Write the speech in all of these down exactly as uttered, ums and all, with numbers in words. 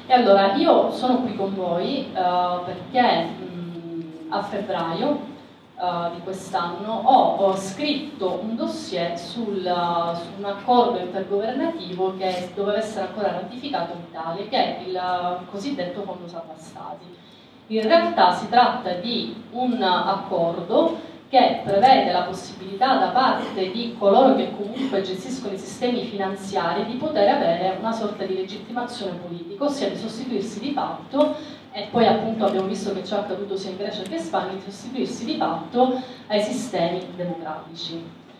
E allora io sono qui con voi uh, perché mh, a febbraio Uh, di quest'anno ho, ho scritto un dossier sul, uh, su un accordo intergovernativo che doveva essere ancora ratificato in Italia, che è il uh, cosiddetto Fondo Salva Stati. In realtà si tratta di un accordo che prevede la possibilità da parte di coloro che comunque gestiscono i sistemi finanziari di poter avere una sorta di legittimazione politica, ossia di sostituirsi di fatto, e poi appunto abbiamo visto che ciò è accaduto sia in Grecia che in Spagna, di sostituirsi di fatto ai sistemi democratici.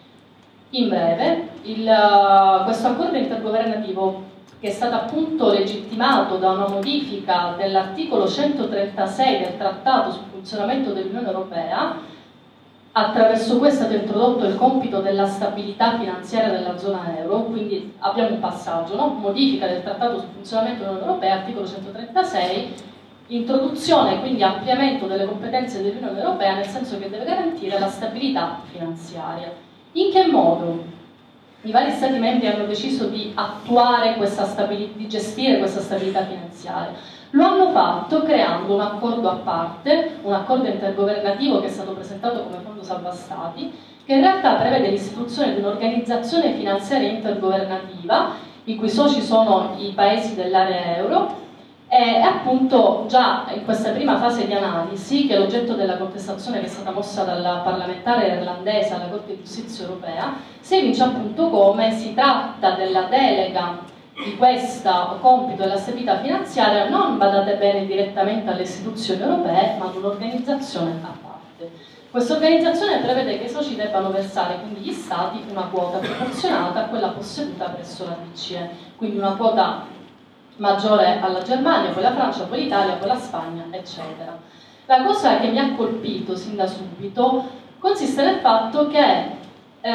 In breve, il, questo accordo intergovernativo, che è stato appunto legittimato da una modifica dell'articolo centotrentasei del Trattato sul funzionamento dell'Unione Europea, attraverso questo è stato introdotto il compito della stabilità finanziaria della zona euro, quindi abbiamo un passaggio, no? Modifica del Trattato sul funzionamento dell'Unione Europea, articolo centotrentasei, introduzione, quindi ampliamento delle competenze dell'Unione Europea, nel senso che deve garantire la stabilità finanziaria. In che modo i vari Stati membri hanno deciso di attuare questa stabilità, di gestire questa stabilità finanziaria? Lo hanno fatto creando un accordo a parte, un accordo intergovernativo che è stato presentato come Fondo Salva Stati, che in realtà prevede l'istituzione di un'organizzazione finanziaria intergovernativa, i cui soci sono i paesi dell'area euro. E appunto già in questa prima fase di analisi, che è l'oggetto della contestazione che è stata mossa dal parlamentare irlandese alla Corte di Giustizia Europea, si evince appunto come si tratta della delega di questo compito della stabilità finanziaria, non, badate bene, direttamente alle istituzioni europee, ma ad un'organizzazione a parte. Questa organizzazione prevede che i soci debbano versare, quindi gli Stati, una quota proporzionata a quella posseduta presso la B C E, quindi una quota maggiore alla Germania, poi la Francia, poi l'Italia, poi la Spagna, eccetera. La cosa che mi ha colpito sin da subito consiste nel fatto che eh,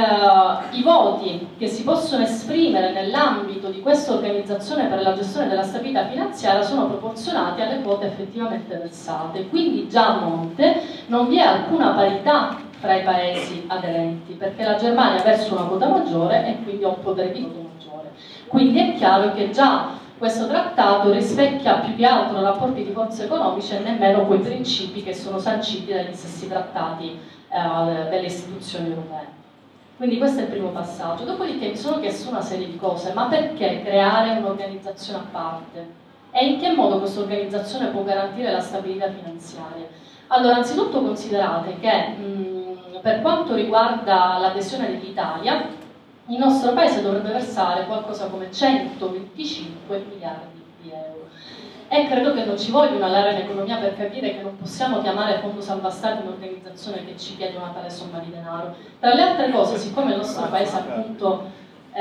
i voti che si possono esprimere nell'ambito di questa organizzazione per la gestione della stabilità finanziaria sono proporzionati alle quote effettivamente versate, quindi già a monte non vi è alcuna parità fra i paesi aderenti, perché la Germania versa una quota maggiore e quindi ha un potere di voto maggiore. Quindi è chiaro che già questo trattato rispecchia più che altro rapporti di forza economici e nemmeno quei principi che sono sanciti dagli stessi trattati eh, delle istituzioni europee. Quindi questo è il primo passaggio. Dopodiché mi sono chiesto una serie di cose, ma perché creare un'organizzazione a parte? E in che modo questa organizzazione può garantire la stabilità finanziaria? Allora, anzitutto considerate che mh, per quanto riguarda l'adesione dell'Italia, il nostro paese dovrebbe versare qualcosa come centoventicinque miliardi di euro. E credo che non ci voglia una laurea in economia per capire che non possiamo chiamare Fondo Salva Stati un'organizzazione che ci chiede una tale somma di denaro. Tra le altre cose, siccome il nostro paese appunto eh,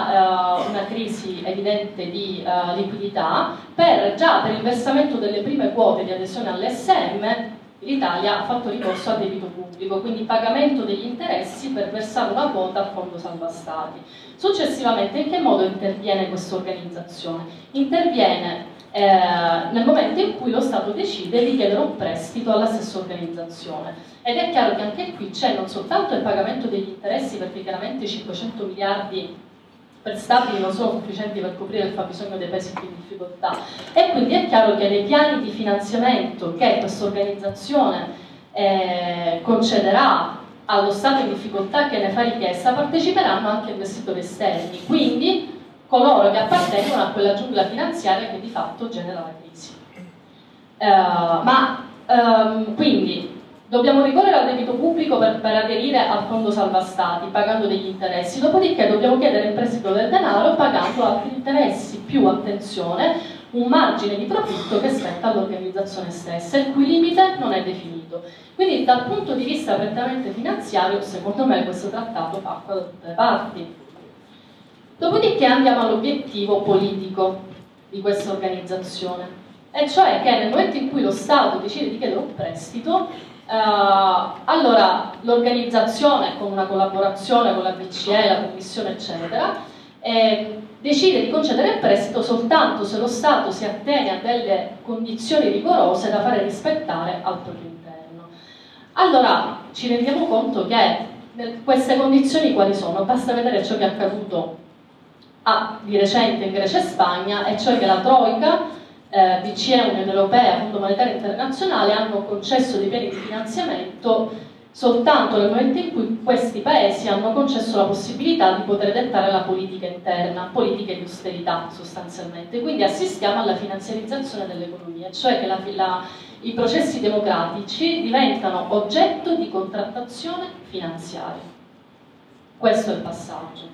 ha eh, una crisi evidente di eh, liquidità, per, già per il versamento delle prime quote di adesione all'E S M, l'Italia ha fatto ricorso al debito pubblico, quindi pagamento degli interessi per versare una quota al Fondo Salva Stati. Successivamente, in che modo interviene questa organizzazione? Interviene eh, nel momento in cui lo Stato decide di chiedere un prestito alla stessa organizzazione. Ed è chiaro che anche qui c'è non soltanto il pagamento degli interessi, perché chiaramente i cinquecento miliardi prestabili non sono sufficienti per coprire il fabbisogno dei paesi più in difficoltà, e quindi è chiaro che nei piani di finanziamento che questa organizzazione eh, concederà allo Stato in difficoltà che ne fa richiesta parteciperanno anche investitori esterni, quindi coloro che appartengono a quella giungla finanziaria che di fatto genera la crisi. Uh, ma um, quindi dobbiamo ricorrere al debito pubblico per, per aderire al Fondo Salva Stati, pagando degli interessi, dopodiché dobbiamo chiedere in prestito del denaro pagando altri interessi, più, attenzione, un margine di profitto che spetta all'organizzazione stessa, il cui limite non è definito. Quindi dal punto di vista prettamente finanziario, secondo me questo trattato fa acqua da tutte le parti. Dopodiché andiamo all'obiettivo politico di questa organizzazione, e cioè che nel momento in cui lo Stato decide di chiedere un prestito, Uh, allora l'organizzazione, con una collaborazione con la B C E, la Commissione eccetera, eh, decide di concedere il prestito soltanto se lo Stato si attiene a delle condizioni rigorose da fare rispettare al proprio interno. Allora ci rendiamo conto che queste condizioni quali sono? Basta vedere ciò che è accaduto a, di recente in Grecia e Spagna, e cioè che la Troika eh, B C E, Unione Europea, Fondo Monetario Internazionale hanno concesso dei piani di finanziamento soltanto nel momento in cui questi paesi hanno concesso la possibilità di poter dettare la politica interna, politiche di austerità sostanzialmente. Quindi assistiamo alla finanziarizzazione dell'economia, cioè che la, la, i processi democratici diventano oggetto di contrattazione finanziaria. Questo è il passaggio.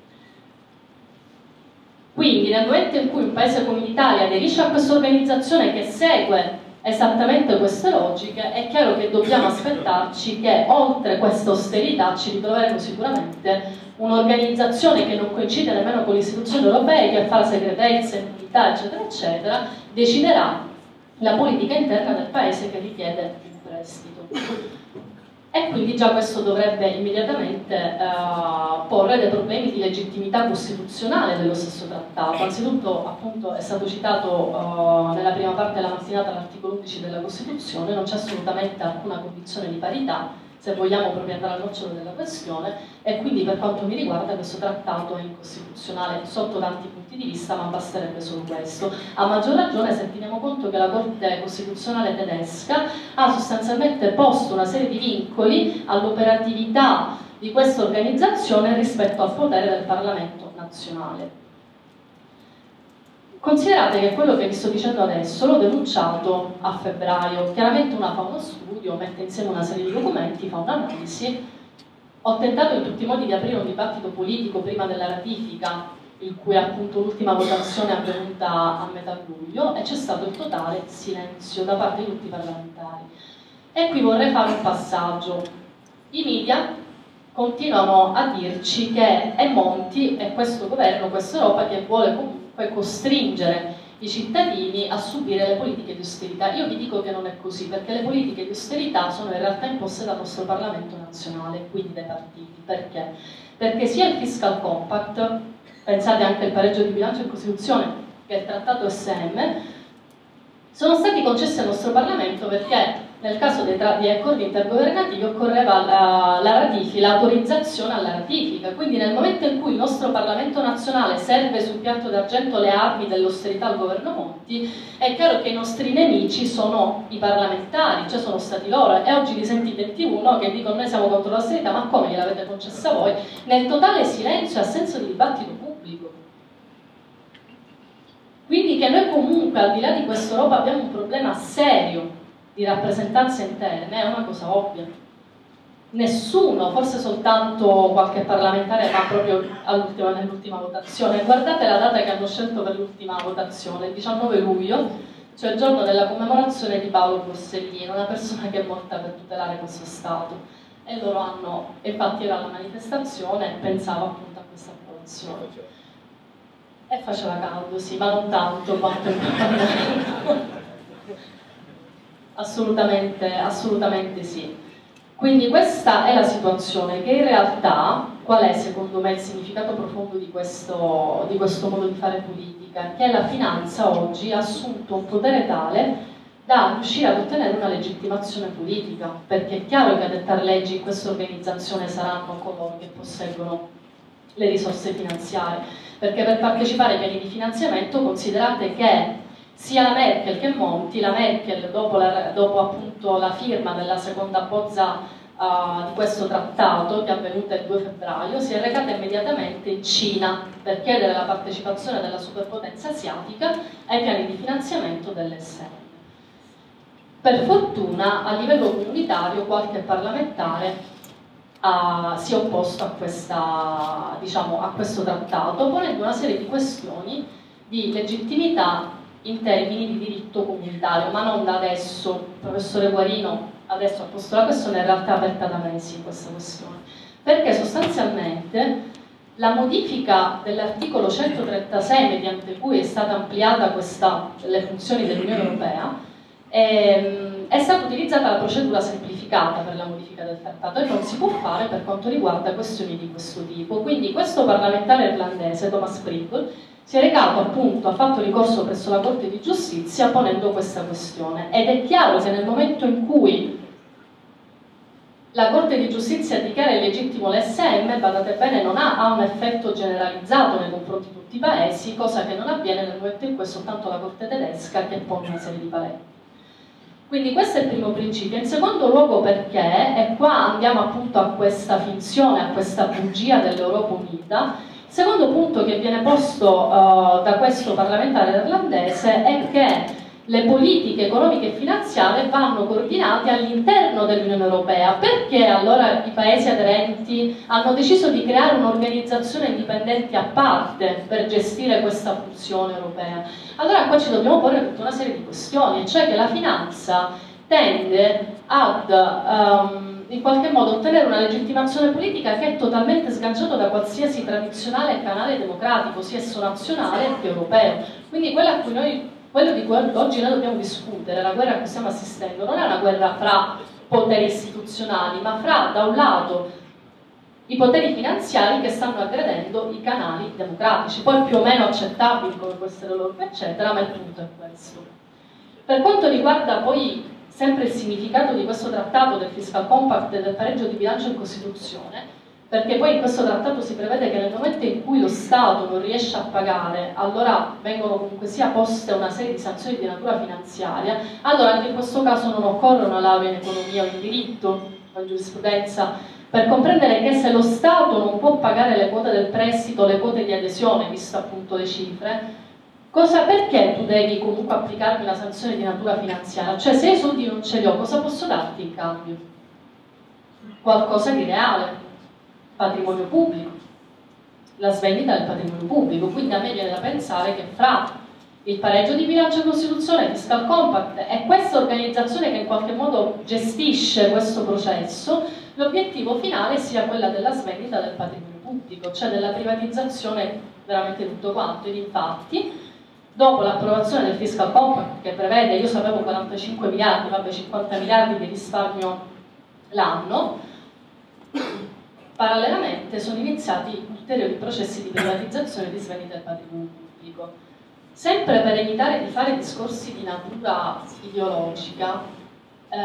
Quindi nel momento in cui un paese come l'Italia aderisce a questa organizzazione che segue esattamente queste logiche, è chiaro che dobbiamo aspettarci che oltre questa austerità ci ritroveremo sicuramente un'organizzazione che non coincide nemmeno con le istituzioni europee, che fa la segretezza, immunità, eccetera, eccetera, deciderà la politica interna del paese che richiede un prestito. E quindi già questo dovrebbe immediatamente eh, porre dei problemi di legittimità costituzionale dello stesso trattato. Anzitutto, appunto, è stato citato eh, nella prima parte della mattinata l'articolo undici della Costituzione, non c'è assolutamente alcuna condizione di parità, se vogliamo proprio andare al nocciolo della questione, e quindi per quanto mi riguarda questo trattato è incostituzionale sotto tanti punti di vista, ma basterebbe solo questo. A maggior ragione se teniamo conto che la Corte Costituzionale tedesca ha sostanzialmente posto una serie di vincoli all'operatività di questa organizzazione rispetto al potere del Parlamento nazionale. Considerate che quello che vi sto dicendo adesso l'ho denunciato a febbraio. Chiaramente una fa uno studio, mette insieme una serie di documenti, fa un'analisi. Ho tentato in tutti i modi di aprire un dibattito politico prima della ratifica, il cui appunto l'ultima votazione è avvenuta a metà luglio, e c'è stato il totale silenzio da parte di tutti i parlamentari. E qui vorrei fare un passaggio. I media continuano a dirci che è Monti e questo governo, questa Europa che vuole comunque costringere i cittadini a subire le politiche di austerità. Io vi dico che non è così, perché le politiche di austerità sono in realtà imposte dal nostro Parlamento nazionale, quindi dai partiti. Perché? Perché sia il Fiscal Compact, pensate anche al pareggio di bilancio in Costituzione, che il Trattato S M, sono stati concessi al nostro Parlamento perché nel caso dei, di accordi intergovernativi occorreva la, la ratifica, l'autorizzazione alla ratifica. Quindi nel momento in cui il nostro Parlamento nazionale serve sul piatto d'argento le armi dell'austerità al governo Monti, è chiaro che i nostri nemici sono i parlamentari, cioè sono stati loro. E oggi li sentite in tivù, no? Che dicono noi siamo contro l'austerità, ma come gliel'avete concessa voi? Nel totale silenzio e assenza di dibattito pubblico. Quindi che noi comunque al di là di questa Europa abbiamo un problema serio di rappresentanza interne è una cosa ovvia. Nessuno, forse soltanto qualche parlamentare, ma proprio nell'ultima votazione. Guardate la data che hanno scelto per l'ultima votazione, il diciannove luglio, cioè il giorno della commemorazione di Paolo Borsellino, una persona che è morta per tutelare questo Stato. E loro hanno, infatti era la manifestazione, pensava appunto a questa approvazione. E faceva caldo, sì, ma non tanto quanto il Parlamento. Assolutamente, assolutamente sì. Quindi questa è la situazione, che in realtà, qual è secondo me il significato profondo di questo, di questo modo di fare politica? Che la finanza oggi ha assunto un potere tale da riuscire ad ottenere una legittimazione politica, perché è chiaro che a dettare leggi in questa organizzazione saranno coloro che posseggono le risorse finanziarie, perché per partecipare ai piani di finanziamento considerate che sia la Merkel che Monti, la Merkel dopo, la, dopo appunto la firma della seconda bozza uh, di questo trattato, che è avvenuta il due febbraio, si è recata immediatamente in Cina per chiedere la partecipazione della superpotenza asiatica ai piani di finanziamento dell'S M. Per fortuna a livello comunitario qualche parlamentare uh, si è opposto a, questa, diciamo, a questo trattato, ponendo una serie di questioni di legittimità in termini di diritto comunitario, ma non da adesso. Il professore Guarino adesso ha posto la questione, in realtà è aperta da mesi questa questione, perché sostanzialmente la modifica dell'articolo centotrentasei, mediante cui è stata ampliata questa, le funzioni dell'Unione Europea, è, è stata utilizzata la procedura semplificata per la modifica del trattato e non si può fare per quanto riguarda questioni di questo tipo. Quindi questo parlamentare irlandese, Thomas Pringle, si è recato appunto, ha fatto ricorso presso la Corte di Giustizia ponendo questa questione, ed è chiaro che nel momento in cui la Corte di Giustizia dichiara illegittimo l'S M, badate bene, non ha, ha un effetto generalizzato nei confronti di tutti i paesi, cosa che non avviene nel momento in cui è soltanto la Corte tedesca che pone una serie di paletti. Quindi questo è il primo principio. In secondo luogo perché, e qua andiamo appunto a questa finzione, a questa bugia dell'Europa unita, il secondo punto che viene posto uh, da questo parlamentare irlandese è che le politiche economiche e finanziarie vanno coordinate all'interno dell'Unione Europea. Perché allora i paesi aderenti hanno deciso di creare un'organizzazione indipendente a parte per gestire questa funzione europea? Allora qua ci dobbiamo porre tutta una serie di questioni, cioè che la finanza tende ad um, in qualche modo ottenere una legittimazione politica che è totalmente sganciata da qualsiasi tradizionale canale democratico, sia esso nazionale che europeo. Quindi quello a cui noi Quello di cui oggi noi dobbiamo discutere, la guerra a cui stiamo assistendo, non è una guerra fra poteri istituzionali, ma fra, da un lato, i poteri finanziari che stanno aggredendo i canali democratici, poi più o meno accettabili come può essere l'O N U, eccetera, ma il punto è questo. Per quanto riguarda poi sempre il significato di questo trattato del Fiscal Compact e del pareggio di bilancio in Costituzione, perché poi in questo trattato si prevede che nel momento in cui lo Stato non riesce a pagare, allora vengono comunque sia poste una serie di sanzioni di natura finanziaria, allora anche in questo caso non occorre una laurea in economia o in diritto o in giurisprudenza per comprendere che se lo Stato non può pagare le quote del prestito, le quote di adesione, visto appunto le cifre, cosa, perché tu devi comunque applicarmi una sanzione di natura finanziaria? Cioè se i soldi non ce li ho, cosa posso darti in cambio? Qualcosa di reale. Patrimonio pubblico, la svendita del patrimonio pubblico. Quindi a me viene da pensare che fra il pareggio di bilancio in Costituzione, il Fiscal Compact e questa organizzazione che in qualche modo gestisce questo processo, l'obiettivo finale sia quella della svendita del patrimonio pubblico, cioè della privatizzazione veramente tutto quanto. Ed infatti, dopo l'approvazione del Fiscal Compact, che prevede, io sapevo quarantacinque miliardi, vabbè cinquanta miliardi di risparmio l'anno, parallelamente sono iniziati ulteriori processi di privatizzazione e di svendita del patrimonio pubblico. Sempre per evitare di fare discorsi di natura ideologica, eh,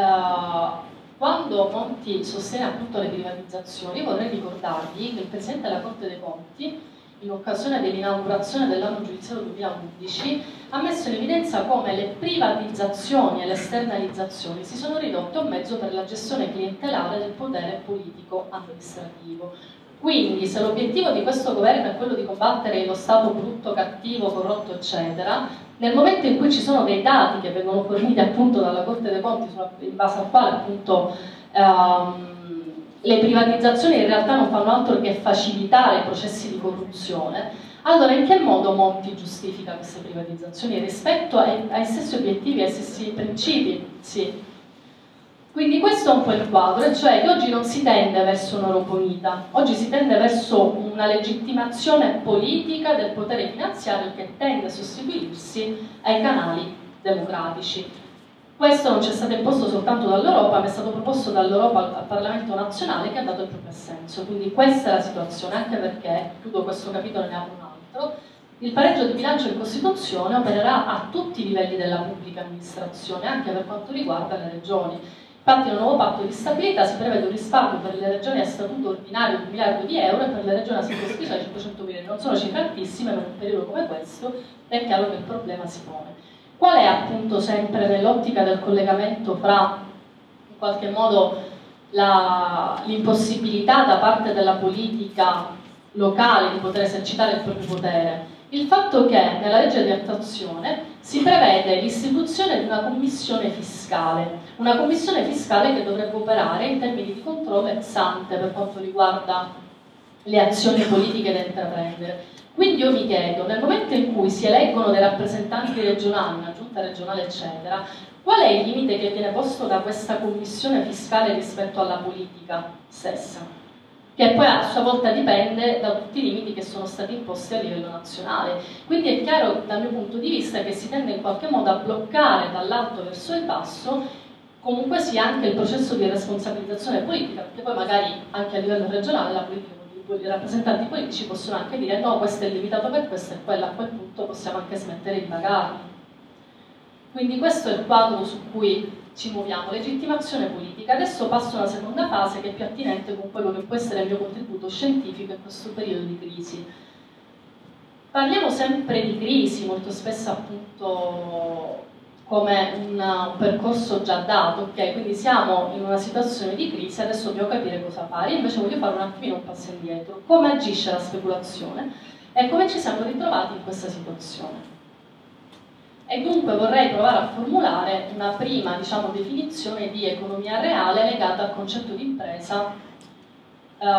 quando Monti sostiene appunto le privatizzazioni, vorrei ricordargli che il Presidente della Corte dei Conti, in occasione dell'inaugurazione dell'anno giudiziario duemilaundici, ha messo in evidenza come le privatizzazioni e le esternalizzazioni si sono ridotte a un mezzo per la gestione clientelare del potere politico-amministrativo. Quindi, se l'obiettivo di questo governo è quello di combattere lo Stato brutto, cattivo, corrotto, eccetera, nel momento in cui ci sono dei dati che vengono forniti appunto dalla Corte dei Conti, in base al quale appunto ehm, le privatizzazioni in realtà non fanno altro che facilitare i processi di corruzione, allora in che modo Monti giustifica queste privatizzazioni rispetto ai, ai stessi obiettivi, ai stessi principi? Sì. Quindi questo è un po' il quadro, cioè che oggi non si tende verso un'Europa unita, oggi si tende verso una legittimazione politica del potere finanziario che tende a sostituirsi ai canali democratici. Questo non ci è stato imposto soltanto dall'Europa, ma è stato proposto dall'Europa al, al Parlamento nazionale, che ha dato il proprio assenso. Quindi questa è la situazione, anche perché, chiudo questo capitolo e ne apro un altro, il pareggio di bilancio in Costituzione opererà a tutti i livelli della pubblica amministrazione, anche per quanto riguarda le regioni. Infatti nel nuovo patto di stabilità si prevede un risparmio per le regioni a statuto ordinario di un miliardo di euro e per le regioni a statuto speciale cinquecento milioni. Non sono cifre altissime, ma in un periodo come questo è chiaro che il problema si pone. Qual è appunto sempre nell'ottica del collegamento fra in qualche modo l'impossibilità da parte della politica locale di poter esercitare il proprio potere? Il fatto che nella legge di attuazione si prevede l'istituzione di una commissione fiscale, una commissione fiscale che dovrebbe operare in termini di controllo ex ante per quanto riguarda le azioni politiche da intraprendere. Quindi io mi chiedo, nel momento in cui si eleggono dei rappresentanti regionali, una giunta regionale eccetera, qual è il limite che viene posto da questa commissione fiscale rispetto alla politica stessa? Che poi a sua volta dipende da tutti i limiti che sono stati imposti a livello nazionale. Quindi è chiaro dal mio punto di vista che si tende in qualche modo a bloccare dall'alto verso il basso comunque sia anche il processo di responsabilizzazione politica, perché poi magari anche a livello regionale la politica, i rappresentanti politici possono anche dire no, questo è limitato per questo e quello, a quel punto possiamo anche smettere di pagarli. Quindi questo è il quadro su cui ci muoviamo, legittimazione politica. Adesso passo alla seconda fase che è più attinente con quello che può essere il mio contributo scientifico in questo periodo di crisi. Parliamo sempre di crisi, molto spesso appunto come un, un percorso già dato, ok? Quindi siamo in una situazione di crisi, adesso dobbiamo capire cosa fare. Io invece voglio fare un attimino un passo indietro. Come agisce la speculazione e come ci siamo ritrovati in questa situazione. E dunque vorrei provare a formulare una prima, diciamo, definizione di economia reale legata al concetto di impresa eh,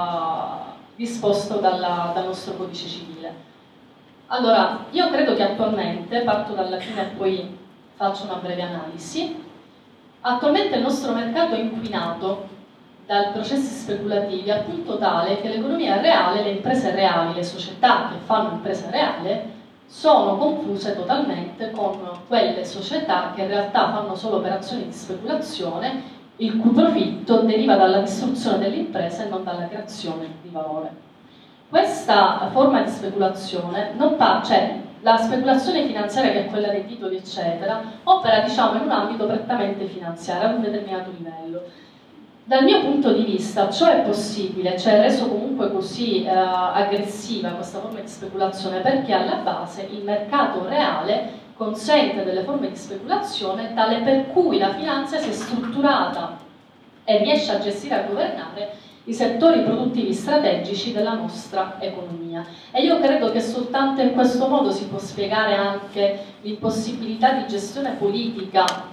disposto dalla, dal nostro codice civile. Allora, io credo che attualmente, parto dalla fine e poi faccio una breve analisi, attualmente il nostro mercato è inquinato dai processi speculativi al punto tale che l'economia reale, le imprese reali, le società che fanno impresa reale, sono confuse totalmente con quelle società che in realtà fanno solo operazioni di speculazione, il cui profitto deriva dalla distruzione dell'impresa e non dalla creazione di valore. Questa forma di speculazione non fa, cioè la speculazione finanziaria, che è quella dei titoli eccetera, opera diciamo in un ambito prettamente finanziario ad un determinato livello. Dal mio punto di vista ciò è possibile, cioè è reso comunque così eh, aggressiva questa forma di speculazione perché alla base il mercato reale consente delle forme di speculazione tale per cui la finanza si è strutturata e riesce a gestire e a governare i settori produttivi strategici della nostra economia. E io credo che soltanto in questo modo si può spiegare anche l'impossibilità di gestione politica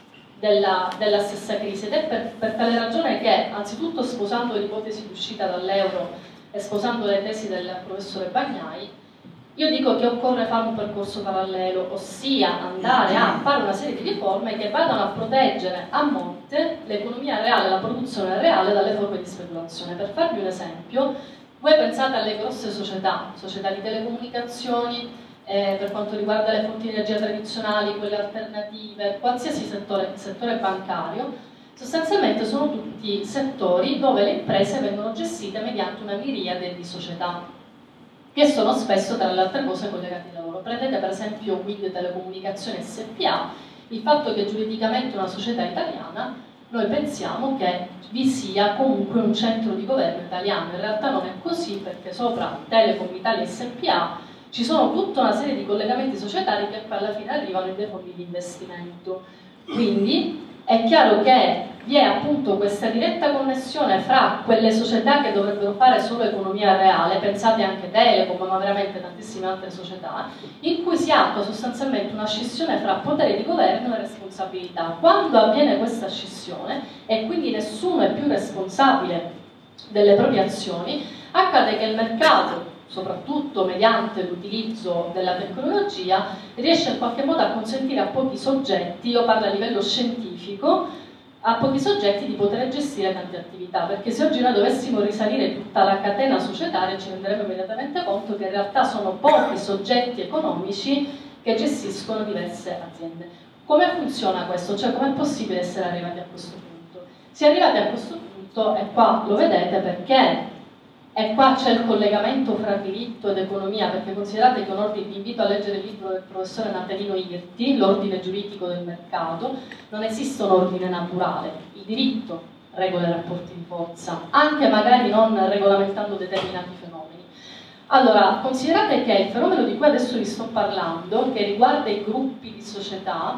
Della, della stessa crisi, ed è per, per tale ragione che, anzitutto sposando l'ipotesi di uscita dall'euro e sposando le tesi del professore Bagnai, io dico che occorre fare un percorso parallelo, ossia andare a fare una serie di riforme che vadano a proteggere a monte l'economia reale, la produzione reale dalle forme di speculazione. Per farvi un esempio, voi pensate alle grosse società, società di telecomunicazioni, Eh, per quanto riguarda le fonti di energia tradizionali, quelle alternative, qualsiasi settore, settore bancario, sostanzialmente sono tutti settori dove le imprese vengono gestite mediante una miriade di società, che sono spesso tra le altre cose collegate da loro. Prendete per esempio Wind Telecomunicazioni S P A, il fatto che giuridicamente una società italiana, noi pensiamo che vi sia comunque un centro di governo italiano, in realtà non è così perché sopra Telecom Italia S P A ci sono tutta una serie di collegamenti societari che poi alla fine arrivano in dei fondi di investimento. Quindi è chiaro che vi è appunto questa diretta connessione fra quelle società che dovrebbero fare solo economia reale, pensate anche Telecom, ma veramente tantissime altre società, in cui si attua sostanzialmente una scissione fra potere di governo e responsabilità. Quando avviene questa scissione e quindi nessuno è più responsabile delle proprie azioni, accade che il mercato, soprattutto mediante l'utilizzo della tecnologia, riesce in qualche modo a consentire a pochi soggetti, io parlo a livello scientifico, a pochi soggetti di poter gestire tante attività, perché se oggi noi dovessimo risalire tutta la catena societaria ci renderemo immediatamente conto che in realtà sono pochi soggetti economici che gestiscono diverse aziende. Come funziona questo? Cioè com'è possibile essere arrivati a questo punto? Si è arrivati a questo punto, e qua lo vedete perché e qua c'è il collegamento fra diritto ed economia, perché considerate che un ordine, vi invito a leggere il libro del professore Natalino Irti, L'ordine giuridico del mercato, non esiste un ordine naturale, il diritto regola i rapporti di forza, anche magari non regolamentando determinati fenomeni. Allora, considerate che il fenomeno di cui adesso vi sto parlando, che riguarda i gruppi di società,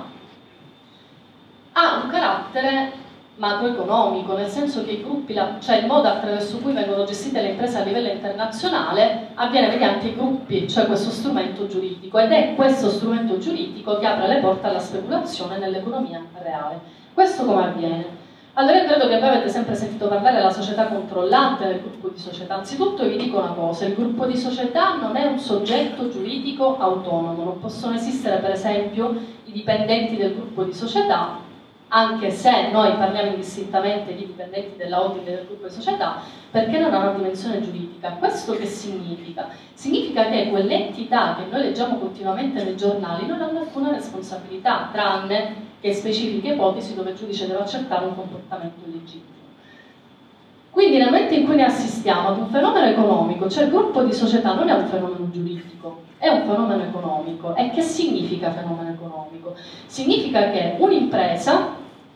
ha un carattere macroeconomico, nel senso che i gruppi, cioè il modo attraverso cui vengono gestite le imprese a livello internazionale avviene mediante i gruppi, cioè questo strumento giuridico, ed è questo strumento giuridico che apre le porte alla speculazione nell'economia reale. Questo come avviene? Allora io credo che voi avete sempre sentito parlare della società controllante del gruppo di società. Anzitutto vi dico una cosa, il gruppo di società non è un soggetto giuridico autonomo, non possono esistere per esempio i dipendenti del gruppo di società, anche se noi parliamo indistintamente di dipendenti della holding del gruppo di società, perché non ha una dimensione giuridica. Questo che significa? Significa che quelle entità che noi leggiamo continuamente nei giornali non hanno alcuna responsabilità, tranne che in specifiche ipotesi dove il giudice deve accertare un comportamento illegittimo. Quindi nel momento in cui ne assistiamo ad un fenomeno economico, cioè il gruppo di società non è un fenomeno giuridico, è un fenomeno economico. E che significa fenomeno economico? Significa che un'impresa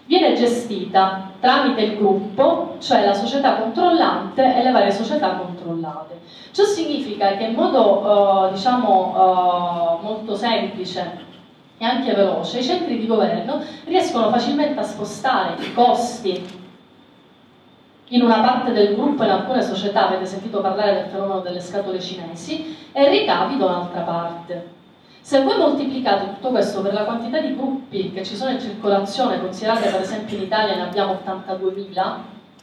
viene gestita tramite il gruppo, cioè la società controllante e le varie società controllate. Ciò significa che in modo, eh, diciamo, eh, molto semplice e anche veloce, i centri di governo riescono facilmente a spostare i costi in una parte del gruppo, in alcune società, avete sentito parlare del fenomeno delle scatole cinesi, e i ricavi da un'altra parte. Se voi moltiplicate tutto questo per la quantità di gruppi che ci sono in circolazione, considerate per esempio in Italia ne abbiamo ottantaduemila,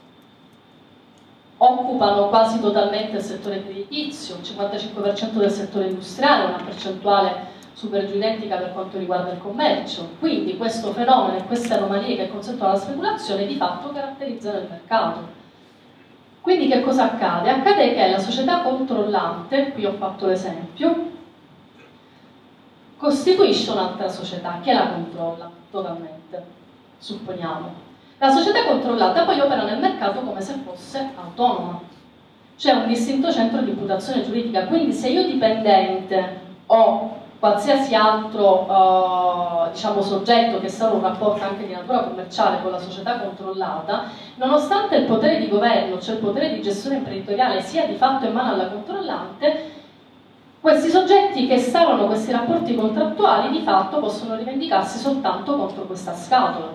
occupano quasi totalmente il settore creditizio, il cinquantacinque per cento del settore industriale, una percentuale super giù identica per quanto riguarda il commercio. Quindi questo fenomeno e queste anomalie che consentono la speculazione di fatto caratterizzano il mercato. Quindi che cosa accade? Accade che la società controllante, qui ho fatto l'esempio, costituisce un'altra società che la controlla totalmente, supponiamo. La società controllata poi opera nel mercato come se fosse autonoma. C'è un distinto centro di imputazione giuridica, quindi se io dipendente o qualsiasi altro eh, diciamo, soggetto che sta in un rapporto anche di natura commerciale con la società controllata, nonostante il potere di governo, cioè il potere di gestione imprenditoriale, sia di fatto in mano alla controllante, questi soggetti che stavano questi rapporti contrattuali di fatto possono rivendicarsi soltanto contro questa scatola.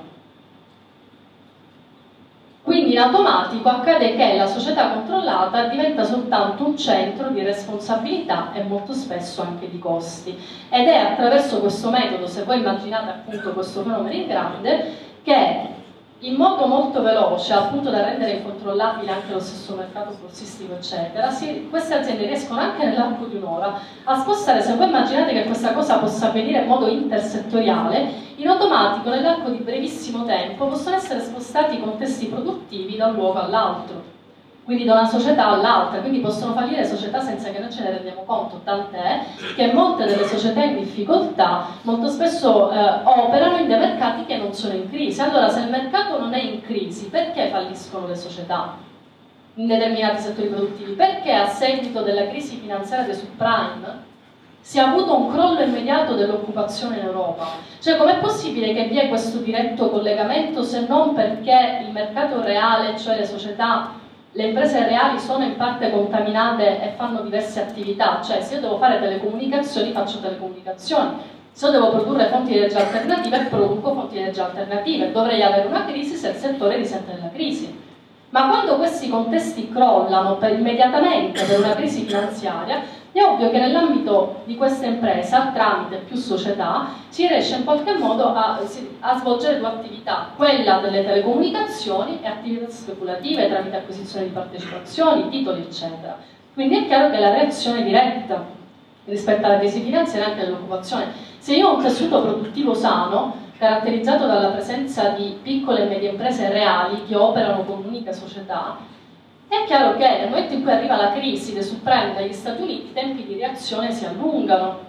Quindi in automatico accade che la società controllata diventa soltanto un centro di responsabilità e molto spesso anche di costi. Ed è attraverso questo metodo, se voi immaginate appunto questo fenomeno in grande, che in modo molto veloce, al punto da rendere incontrollabile anche lo stesso mercato borsistico, eccetera, si, queste aziende riescono anche nell'arco di un'ora a spostare, se voi immaginate che questa cosa possa avvenire in modo intersettoriale, in automatico nell'arco di brevissimo tempo possono essere spostati i contesti produttivi da un luogo all'altro, quindi da una società all'altra, quindi possono fallire società senza che noi ce ne rendiamo conto, tant'è che molte delle società in difficoltà molto spesso eh, operano in dei mercati che non sono in crisi. Allora, se il mercato non è in crisi, perché falliscono le società in determinati settori produttivi? Perché a seguito della crisi finanziaria dei subprime si è avuto un crollo immediato dell'occupazione in Europa? Cioè, com'è possibile che vi è questo diretto collegamento, se non perché il mercato reale, cioè le società, le imprese reali sono in parte contaminate e fanno diverse attività? Cioè, se io devo fare telecomunicazioni, faccio telecomunicazioni. Se io devo produrre fonti di energia alternative, produco fonti di energia alternative. Dovrei avere una crisi se il settore risente della crisi. Ma quando questi contesti crollano per immediatamente per una crisi finanziaria, è ovvio che nell'ambito di questa impresa, tramite più società, si riesce in qualche modo a, a svolgere due attività, quella delle telecomunicazioni e attività speculative tramite acquisizione di partecipazioni, titoli, eccetera. Quindi è chiaro che la reazione è diretta rispetto alla crisi finanziaria e anche all'occupazione. Se io ho un tessuto produttivo sano, caratterizzato dalla presenza di piccole e medie imprese reali che operano con un'unica società, è chiaro che nel momento in cui arriva la crisi dei subprime dagli Stati Uniti, i tempi di reazione si allungano,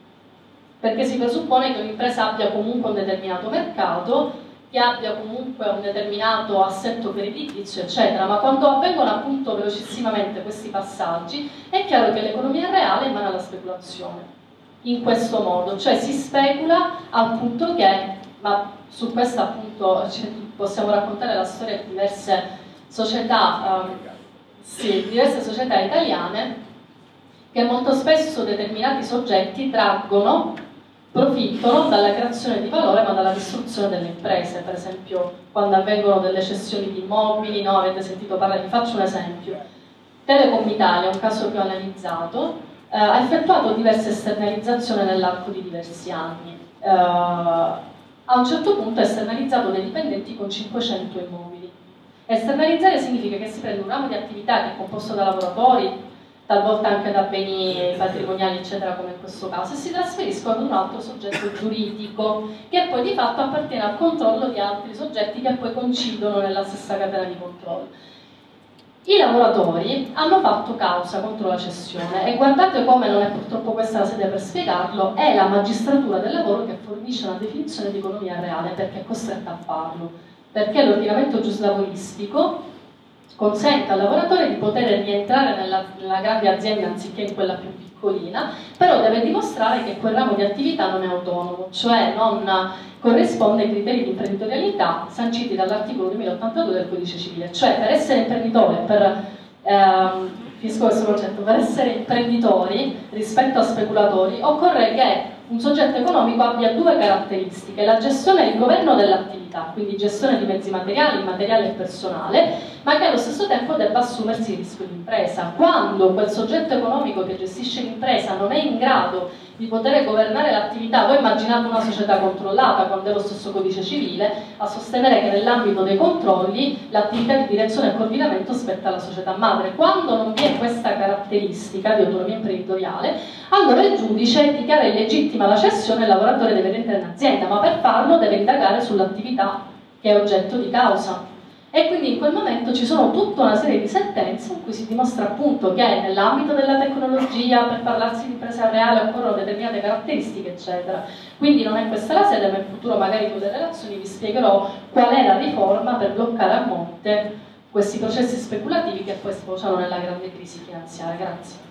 perché si presuppone che un'impresa abbia comunque un determinato mercato, che abbia comunque un determinato assetto creditizio, eccetera, ma quando avvengono appunto velocissimamente questi passaggi, è chiaro che l'economia reale è in mano alla speculazione. In questo modo, cioè si specula al punto che, ma su questo appunto cioè, possiamo raccontare la storia di diverse società, um, sì, diverse società italiane, che molto spesso determinati soggetti traggono profitto non dalla creazione di valore ma dalla distruzione delle imprese. Per esempio quando avvengono delle cessioni di immobili, no? Avete sentito parlare, vi faccio un esempio. Telecom Italia, un caso che ho analizzato, Uh, ha effettuato diverse esternalizzazioni nell'arco di diversi anni. Uh, a un certo punto ha esternalizzato dei dipendenti con cinquecento immobili. Esternalizzare significa che si prende un ramo di attività che è composto da lavoratori, talvolta anche da beni patrimoniali, eccetera, come in questo caso, e si trasferiscono ad un altro soggetto giuridico, che poi di fatto appartiene al controllo di altri soggetti che poi coincidono nella stessa catena di controllo. I lavoratori hanno fatto causa contro la cessione e guardate come, non è purtroppo questa la sede per spiegarlo, è la magistratura del lavoro che fornisce una definizione di economia reale, perché è costretta a farlo, perché l'ordinamento giuslavoristico consente al lavoratore di poter rientrare nella, nella grande azienda anziché in quella più piccolina, però deve dimostrare che quel ramo di attività non è autonomo, cioè non corrisponde ai criteri di imprenditorialità sanciti dall'articolo duemilaottantadue del Codice Civile. Cioè, per essere imprenditore, per, ehm, finisco questo concetto, per essere imprenditori rispetto a speculatori, occorre che un soggetto economico abbia due caratteristiche: la gestione e il governo dell'attività, quindi gestione di mezzi materiali, materiale e personale, ma che allo stesso tempo debba assumersi il rischio di impresa. Quando quel soggetto economico che gestisce l'impresa non è in grado di poter governare l'attività, voi immaginate una società controllata, quando è lo stesso Codice Civile a sostenere che nell'ambito dei controlli l'attività di direzione e coordinamento spetta alla società madre. Quando non vi è questa caratteristica di autonomia imprenditoriale, allora il giudice dichiara illegittima la cessione e il lavoratore deve rientrare in azienda, ma per farlo deve indagare sull'attività che è oggetto di causa. E quindi in quel momento ci sono tutta una serie di sentenze in cui si dimostra appunto che nell'ambito della tecnologia, per parlarsi di impresa reale, occorrono determinate caratteristiche, eccetera. Quindi non è questa la sede, ma in futuro magari con le relazioni vi spiegherò qual è la riforma per bloccare a monte questi processi speculativi che poi sfociano nella grande crisi finanziaria. Grazie.